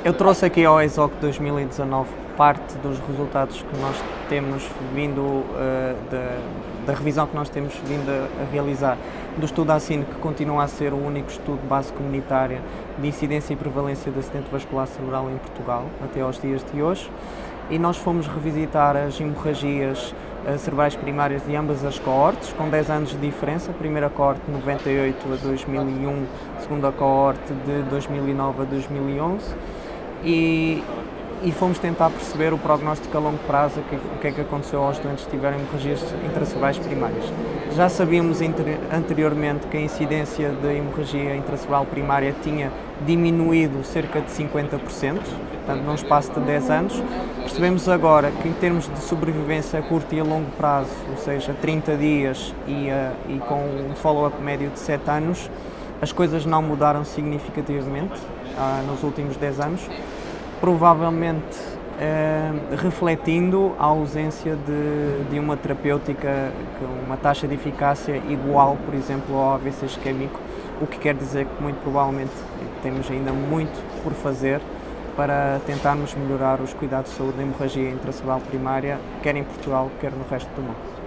Eu trouxe aqui ao ESOC 2019 parte dos resultados que nós temos vindo, da revisão que nós temos vindo a realizar do estudo ASIN, que continua a ser o único estudo de base comunitária de incidência e prevalência de acidente vascular cerebral em Portugal, até aos dias de hoje. E nós fomos revisitar as hemorragias cerebrais primárias de ambas as coortes, com 10 anos de diferença, a primeira coorte de 98 a 2001, a segunda coorte de 2009 a 2011, e fomos tentar perceber o prognóstico a longo prazo, o que é que aconteceu aos doentes que tiveram hemorragias intracerebrais primárias. Já sabíamos anteriormente que a incidência de hemorragia intracerebral primária tinha diminuído cerca de 50%, portanto, num espaço de 10 anos. Percebemos agora que, em termos de sobrevivência a curto e a longo prazo, ou seja, 30 dias e com um follow-up médio de 7 anos, as coisas não mudaram significativamente nos últimos 10 anos, provavelmente refletindo a ausência de uma terapêutica com uma taxa de eficácia igual, por exemplo, ao AVC isquémico, o que quer dizer que muito provavelmente temos ainda muito por fazer para tentarmos melhorar os cuidados de saúde da hemorragia intracerebral primária, quer em Portugal, quer no resto do mundo.